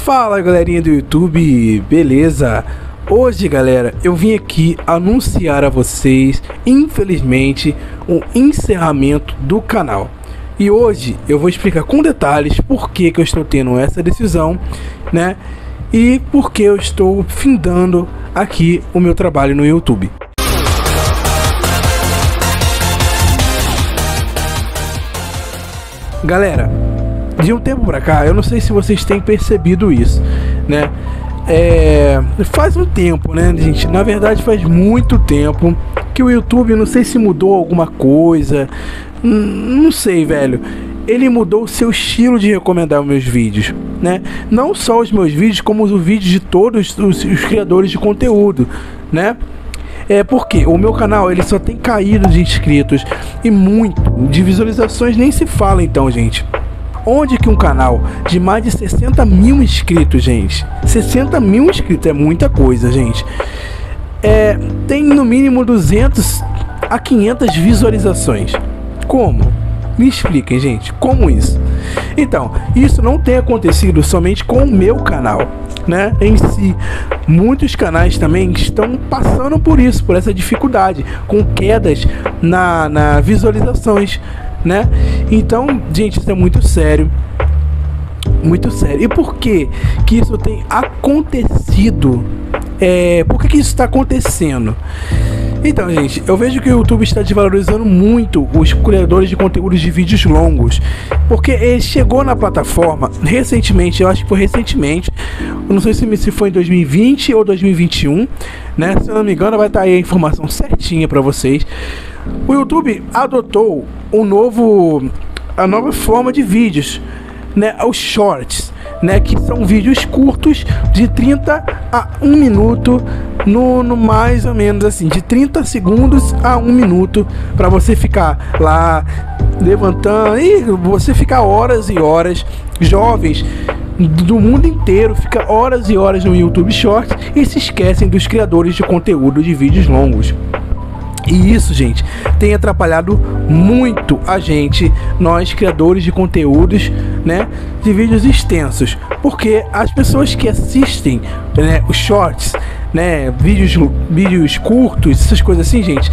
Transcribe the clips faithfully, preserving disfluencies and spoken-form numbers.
Fala galerinha do YouTube, beleza? Hoje galera, eu vim aqui anunciar a vocês, infelizmente, um encerramento do canal. E hoje eu vou explicar com detalhes por que que eu estou tendo essa decisão, né? E por que eu estou findando aqui o meu trabalho no YouTube. Galera, de um tempo pra cá, eu não sei se vocês têm percebido isso, né? É, faz um tempo, né, gente? Na verdade, faz muito tempo que o YouTube, não sei se mudou alguma coisa, não sei, velho. Ele mudou o seu estilo de recomendar os meus vídeos, né? Não só os meus vídeos, como os vídeos de todos os, os criadores de conteúdo, né? É porque o meu canal ele só tem caído de inscritos e muito de visualizações nem se fala, então, gente. Onde que um canal de mais de sessenta mil inscritos, gente, sessenta mil inscritos é muita coisa, gente, é, tem no mínimo duzentas a quinhentas visualizações. Como? Me expliquem, gente, como isso? Então, isso não tem acontecido somente com o meu canal, né, em si. Muitos canais também estão passando por isso, por essa dificuldade, com quedas na, na visualizações, né? Então, gente, isso é muito sério, muito sério. E por que que isso tem acontecido? É, por que que isso está acontecendo? Então, gente, eu vejo que o YouTube está desvalorizando muito os criadores de conteúdos de vídeos longos, porque ele chegou na plataforma recentemente, eu acho que foi recentemente, eu não sei se, se foi em dois mil e vinte ou dois mil e vinte e um, né? Se eu não me engano, vai estar aí a informação certinha para vocês. O YouTube adotou um novo, a nova forma de vídeos, né? Os shorts, né? Que são vídeos curtos de trinta a um minuto, no, no mais ou menos assim, de trinta segundos a um minuto, para você ficar lá levantando e você ficar horas e horas. Jovens do mundo inteiro fica horas e horas no YouTube Shorts e se esquecem dos criadores de conteúdo de vídeos longos. E isso, gente, tem atrapalhado muito a gente, nós criadores de conteúdos, né, de vídeos extensos, porque as pessoas que assistem, né, os shorts, né, vídeos, vídeos curtos, essas coisas assim, gente,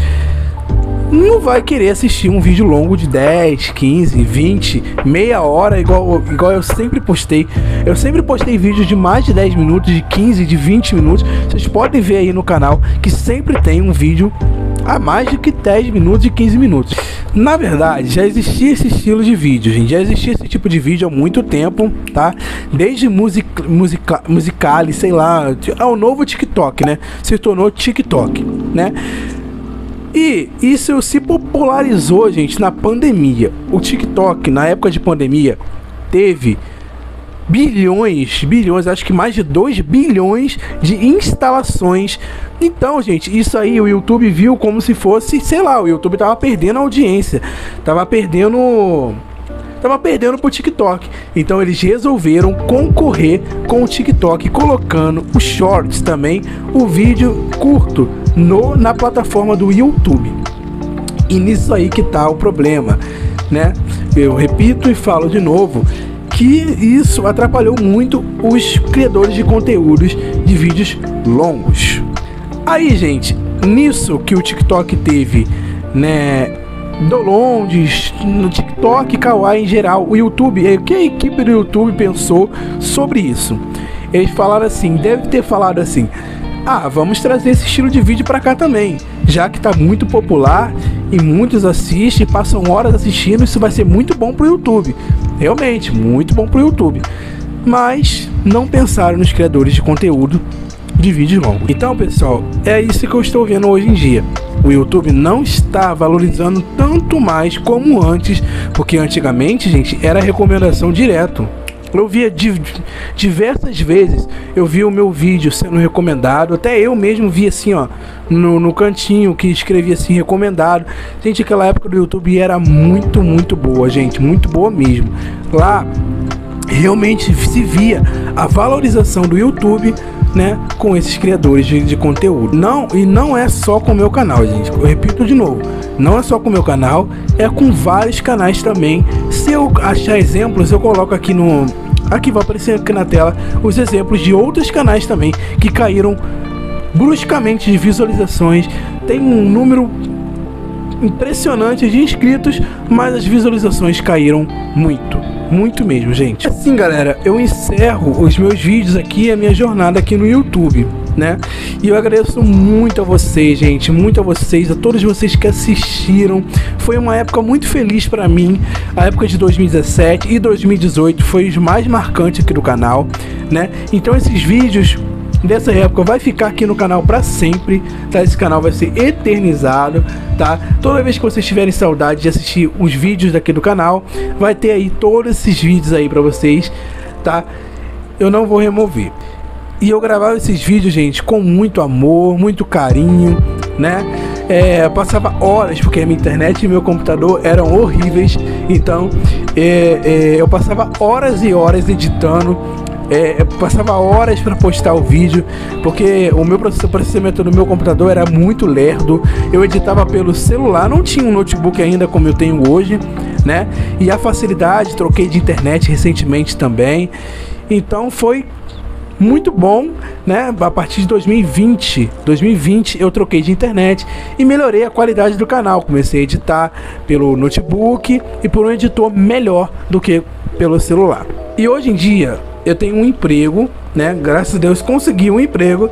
não vai querer assistir um vídeo longo de dez, quinze, vinte, meia hora, igual, igual eu sempre postei. Eu sempre postei vídeos de mais de dez minutos, de quinze, de vinte minutos. Vocês podem ver aí no canal que sempre tem um vídeo a mais de que dez minutos e quinze minutos. Na verdade, já existia esse estilo de vídeo, gente. Já existia esse tipo de vídeo há muito tempo, tá? Desde music, musica, Musical.ly, sei lá, é o novo TikTok, né? Se tornou TikTok, né? E isso se popularizou, gente, na pandemia. O TikTok, na época de pandemia, teve bilhões, bilhões, acho que mais de dois bilhões de instalações. Então, gente, isso aí o YouTube viu como se fosse, sei lá, o YouTube tava perdendo a audiência, tava perdendo... Tava perdendo pro TikTok. Então eles resolveram concorrer com o TikTok, colocando os shorts também, o vídeo curto, no, na plataforma do YouTube. E nisso aí que tá o problema, né? Eu repito e falo de novo que isso atrapalhou muito os criadores de conteúdos de vídeos longos. Aí, gente, nisso que o TikTok teve, né, downloads no TikTok, Kawaii em geral, o YouTube, o que a equipe do YouTube pensou sobre isso? Eles falaram assim, deve ter falado assim: ah, vamos trazer esse estilo de vídeo para cá também, já que tá muito popular e muitos assistem, passam horas assistindo, isso vai ser muito bom pro YouTube. Realmente, muito bom pro YouTube. Mas não pensaram nos criadores de conteúdo de vídeos longos. Então, pessoal, é isso que eu estou vendo hoje em dia. O YouTube não está valorizando tanto mais como antes, porque antigamente, gente, era recomendação direto. Eu via div diversas vezes, eu vi o meu vídeo sendo recomendado, até eu mesmo vi assim, ó, no, no cantinho que escrevia assim, recomendado. Gente, aquela época do YouTube era muito, muito boa, gente, muito boa mesmo. Lá, realmente se via a valorização do YouTube, né, com esses criadores de, de conteúdo. Não, e não é só com o meu canal, gente, eu repito de novo, não é só com o meu canal, é com vários canais também. Se eu achar exemplos, eu coloco aqui no aqui vai aparecer aqui na tela os exemplos de outros canais também que caíram bruscamente de visualizações. Tem um número impressionante de inscritos, mas as visualizações caíram muito, muito mesmo, gente. Assim, galera, eu encerro os meus vídeos aqui, a minha jornada aqui no YouTube, né? E eu agradeço muito a vocês, gente, muito a vocês, a todos vocês que assistiram. Foi uma época muito feliz pra mim. A época de dois mil e dezessete e dois mil e dezoito foi os mais marcantes aqui do canal, né? Então esses vídeos dessa época vai ficar aqui no canal para sempre, tá? Esse canal vai ser eternizado, tá? Toda vez que vocês tiverem saudade de assistir os vídeos daqui do canal, vai ter aí todos esses vídeos aí para vocês, tá? Eu não vou remover. E eu gravava esses vídeos, gente, com muito amor, muito carinho, né? É, passava horas, porque a minha internet e meu computador eram horríveis, então é, é, eu passava horas e horas editando. É, passava horas para postar o vídeo, porque o meu processamento do meu computador era muito lerdo. Eu editava pelo celular, não tinha um notebook ainda como eu tenho hoje, né? E a facilidade, troquei de internet recentemente também. Então foi muito bom, né? A partir de dois mil e vinte, dois mil e vinte eu troquei de internet e melhorei a qualidade do canal. Comecei a editar pelo notebook e por um editor melhor do que pelo celular. E hoje em dia eu tenho um emprego, né? Graças a Deus consegui um emprego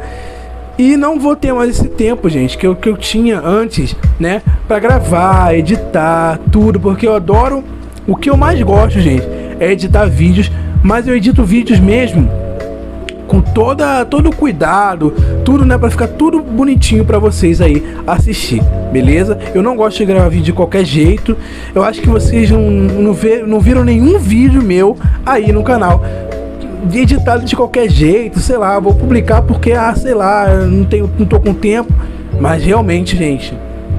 e não vou ter mais esse tempo, gente, que eu, que eu tinha antes, né? Pra gravar, editar, tudo, porque eu adoro. O que eu mais gosto, gente, é editar vídeos, mas eu edito vídeos mesmo com toda, todo o cuidado, tudo, né? Pra ficar tudo bonitinho pra vocês aí assistir, beleza? Eu não gosto de gravar vídeo de qualquer jeito. Eu acho que vocês não, não, vê, não viram nenhum vídeo meu aí no canal editado de qualquer jeito, sei lá, vou publicar porque, ah, sei lá, não tenho, não tô com tempo, mas realmente, gente,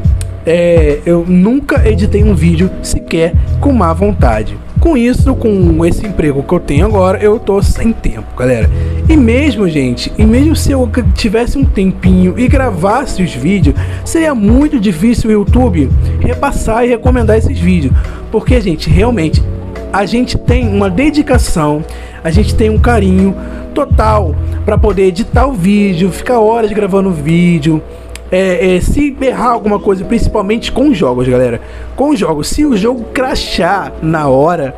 é, eu nunca editei um vídeo sequer com má vontade. Com isso, com esse emprego que eu tenho agora, eu tô sem tempo, galera. E mesmo, gente, e mesmo se eu tivesse um tempinho e gravasse os vídeos, seria muito difícil o YouTube repassar e recomendar esses vídeos, porque, gente, realmente a gente tem uma dedicação, a gente tem um carinho total para poder editar o vídeo, ficar horas gravando o vídeo, é, é, se errar alguma coisa, principalmente com jogos, galera. Com jogos, se o jogo crashar na hora,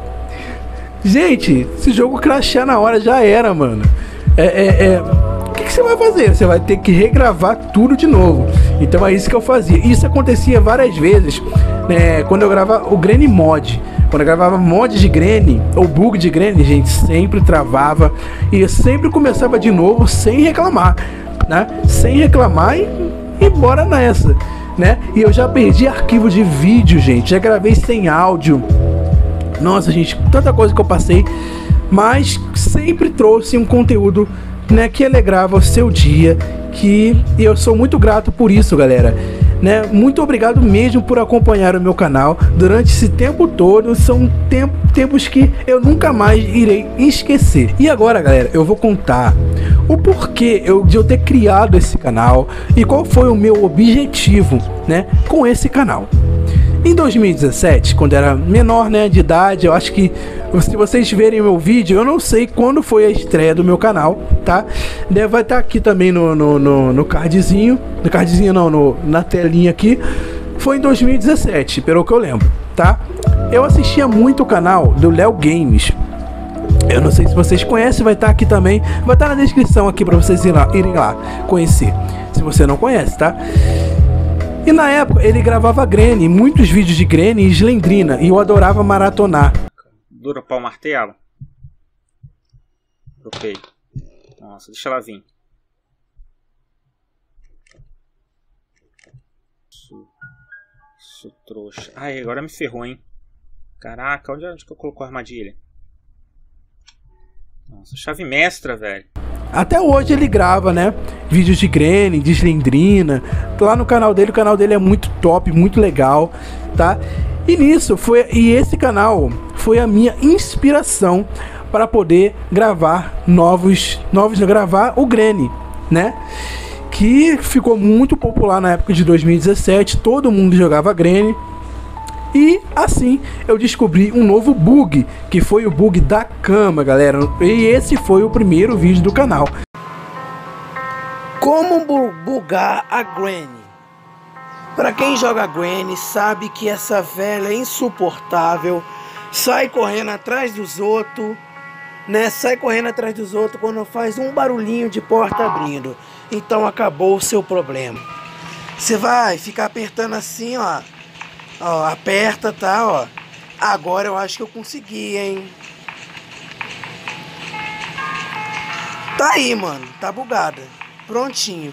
gente, se o jogo crashar na hora já era, mano. É, é, é, o que, que você vai fazer? Você vai ter que regravar tudo de novo. Então é isso que eu fazia. Isso acontecia várias vezes, né, quando eu gravava o Granny Mod. Quando eu gravava mod de Granny, ou bug de Granny, gente, sempre travava. E eu sempre começava de novo sem reclamar, né? Sem reclamar e, e bora nessa, né? E eu já perdi arquivo de vídeo, gente. Já gravei sem áudio. Nossa, gente, tanta coisa que eu passei. Mas sempre trouxe um conteúdo, né, que alegrava o seu dia. Que e eu sou muito grato por isso, galera. Né? Muito obrigado mesmo por acompanhar o meu canal durante esse tempo todo. São temp tempos que eu nunca mais irei esquecer. E agora, galera, eu vou contar o porquê eu, de eu ter criado esse canal e qual foi o meu objetivo, né, com esse canal. Em dois mil e dezessete, quando era menor, né, de idade, eu acho que se vocês verem o meu vídeo, eu não sei quando foi a estreia do meu canal, tá? Vai estar aqui também no, no, no, no cardzinho, no cardzinho não, no, na telinha aqui. Foi em dois mil e dezessete, pelo que eu lembro, tá? Eu assistia muito o canal do Léo Games. Eu não sei se vocês conhecem, vai estar aqui também, vai estar na descrição aqui para vocês irem lá, irem lá conhecer, se você não conhece, tá? E na época ele gravava Granny, muitos vídeos de Granny e Slendrina, e eu adorava maratonar. Dura pau martelo. Ok. Nossa, deixa ela vir. Isso, isso trouxa. Ai, agora me ferrou, hein. Caraca, onde, onde que eu coloco a armadilha? Nossa, chave mestra, velho. Até hoje ele grava, né, vídeos de Granny, de Slendrina. Lá no canal dele, o canal dele é muito top, muito legal, tá? E nisso foi, e esse canal foi a minha inspiração para poder gravar novos, novos, gravar o Granny, né? Que ficou muito popular na época de dois mil e dezessete, todo mundo jogava Granny. E assim eu descobri um novo bug, que foi o bug da cama, galera. E esse foi o primeiro vídeo do canal. Como bugar a Granny? Para quem joga Granny sabe que essa velha é insuportável, sai correndo atrás dos outros, né? Sai correndo atrás dos outros quando faz um barulhinho de porta abrindo. Então acabou o seu problema. Você vai ficar apertando assim, ó. Ó, aperta, tá, ó. Agora eu acho que eu consegui, hein? Tá aí, mano. Tá bugada. Prontinho.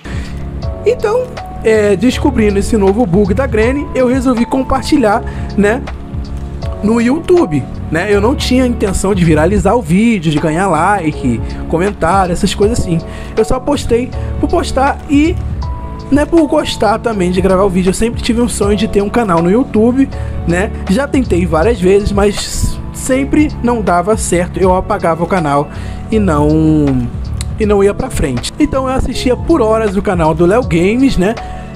Então, é, descobrindo esse novo bug da Granny, eu resolvi compartilhar, né, no YouTube, né? Eu não tinha intenção de viralizar o vídeo, de ganhar like, comentário, essas coisas assim. Eu só postei por postar e, né, por gostar também de gravar o vídeo. Eu sempre tive um sonho de ter um canal no YouTube, né? Já tentei várias vezes, mas sempre não dava certo. Eu apagava o canal e não e não ia pra frente. Então eu assistia por horas o canal do Léo Games, né?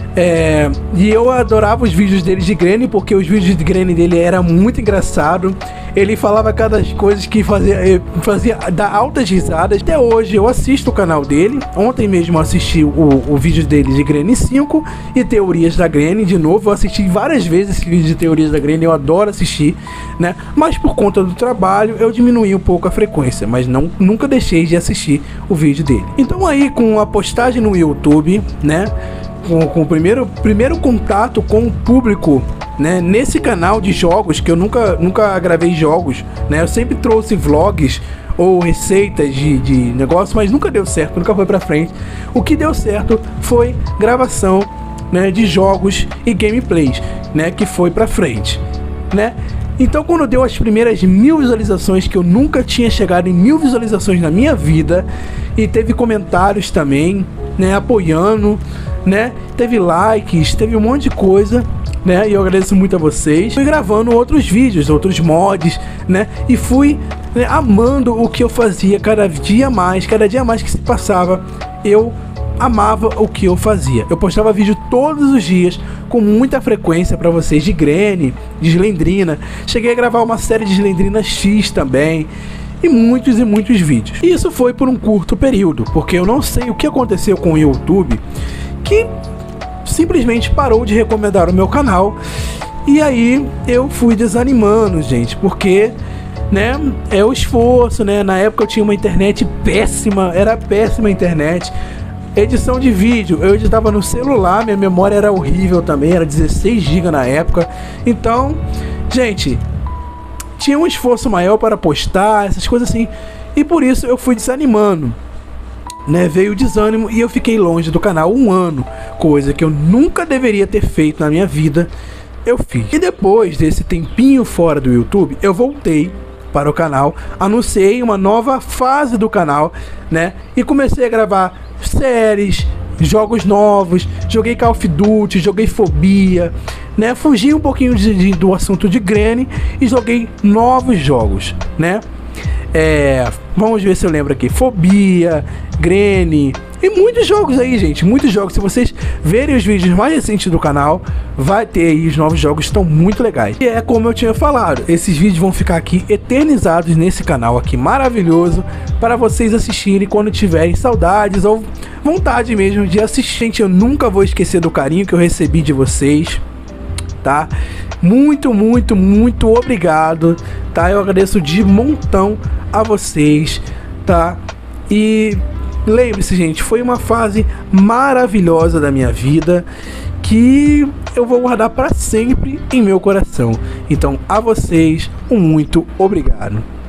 É, e eu adorava os vídeos dele de Granny, porque os vídeos de Granny dele era muito engraçado. Ele falava cada coisa que fazia, fazia dar altas risadas. Até hoje eu assisto o canal dele. Ontem mesmo eu assisti o, o vídeo dele de Granny cinco e teorias da Granny. De novo, eu assisti várias vezes esse vídeo de teorias da Granny. Eu adoro assistir, né? Mas por conta do trabalho eu diminuí um pouco a frequência, mas não, nunca deixei de assistir o vídeo dele. Então aí, com a postagem no YouTube, né, com, com o primeiro, primeiro contato com o público, né, nesse canal de jogos, que eu nunca, nunca gravei jogos, né, eu sempre trouxe vlogs ou receitas de, de negócio, mas nunca deu certo, nunca foi pra frente. O que deu certo foi gravação, né, de jogos e gameplays, né, que foi pra frente, né. Então, quando deu as primeiras mil visualizações, que eu nunca tinha chegado em mil visualizações na minha vida, e teve comentários também, né, apoiando, né, teve likes, teve um monte de coisa, né, e eu agradeço muito a vocês. Fui gravando outros vídeos, outros mods, né, e fui, né, amando o que eu fazia cada dia mais, cada dia mais que se passava, eu amava o que eu fazia. Eu postava vídeo todos os dias, com muita frequência para vocês, de Granny, de Slendrina. Cheguei a gravar uma série de Slendrina X também, e muitos e muitos vídeos. E isso foi por um curto período, porque eu não sei o que aconteceu com o YouTube, que simplesmente parou de recomendar o meu canal. E aí eu fui desanimando, gente, porque, né, é o esforço, né? Na época eu tinha uma internet péssima, era péssima a internet. Edição de vídeo, eu editava no celular, minha memória era horrível também, era dezesseis gigas na época. Então, gente, tinha um esforço maior para postar, essas coisas assim, e por isso eu fui desanimando, né? Veio o desânimo e eu fiquei longe do canal um ano, coisa que eu nunca deveria ter feito na minha vida, eu fiz. E depois desse tempinho fora do YouTube, eu voltei para o canal, anunciei uma nova fase do canal, né? E comecei a gravar séries, jogos novos, joguei Call of Duty, joguei Fobia, né? Fugi um pouquinho de, de, do assunto de Granny e joguei novos jogos, né? É, vamos ver se eu lembro aqui. Fobia, Granny e muitos jogos aí, gente, muitos jogos. Se vocês verem os vídeos mais recentes do canal, vai ter aí, os novos jogos estão muito legais. E é como eu tinha falado, esses vídeos vão ficar aqui eternizados nesse canal aqui maravilhoso, para vocês assistirem quando tiverem saudades ou vontade mesmo de assistir. Gente, eu nunca vou esquecer do carinho que eu recebi de vocês, tá? Muito, muito, muito obrigado, tá? Eu agradeço de montão a vocês, tá? E lembre-se, gente, foi uma fase maravilhosa da minha vida que eu vou guardar para sempre em meu coração. Então, a vocês, um muito obrigado.